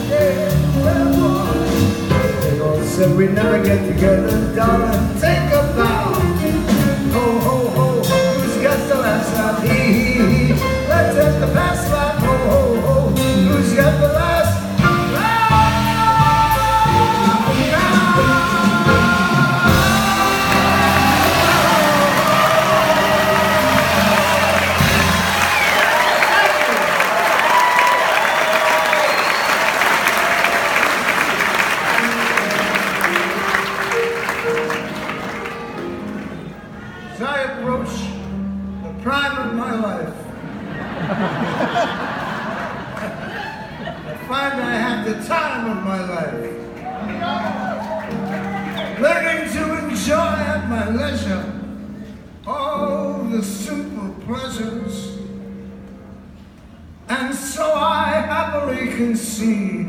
They all said we never get together, darling, take a bow. Ho, ho, ho, who's got the last laugh? He. Let's hit the past laugh. Ho, ho, ho, who's got the last laugh? As I approach the prime of my life, I find I have the time of my life, learning to enjoy at my leisure all the simple pleasures, and so I happily concede.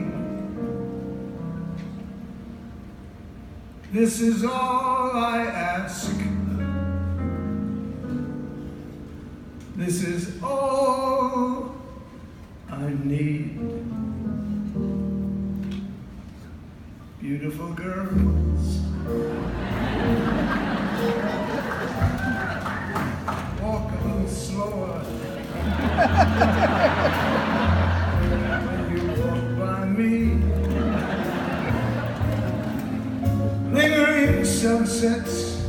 This is all I ask. This is all I need. Beautiful girls, walk a little slower when you walk by me. Lingering sunsets,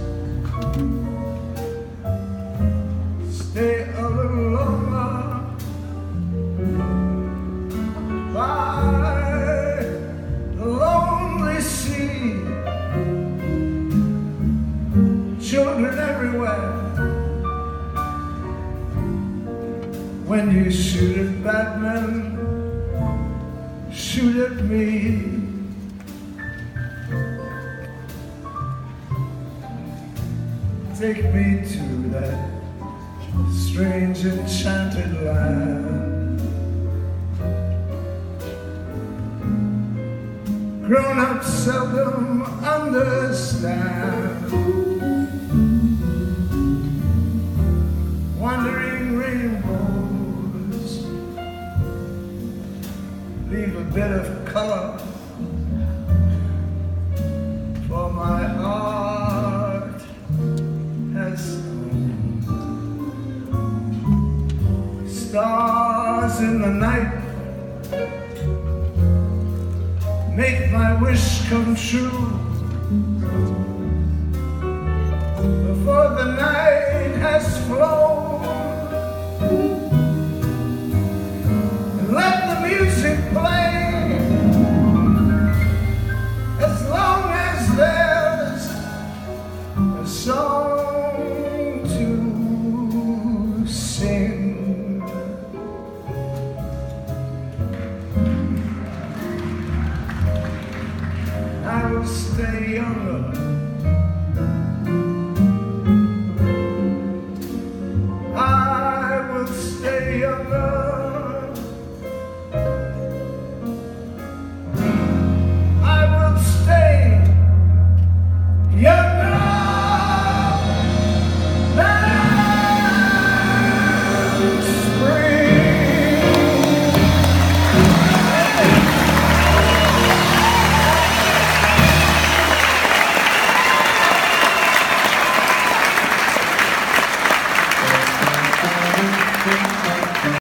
stay a little longer by the lonely sea. Children everywhere, when you shoot at Batman, shoot at me. Take me to that strange enchanted land. Grown-ups seldom understand. Wandering rainbows leave a bit of color for my heart has stars in the night make my wish come true. Before the night has flown, and let the music play, as long as there's a song to sing. I will stay younger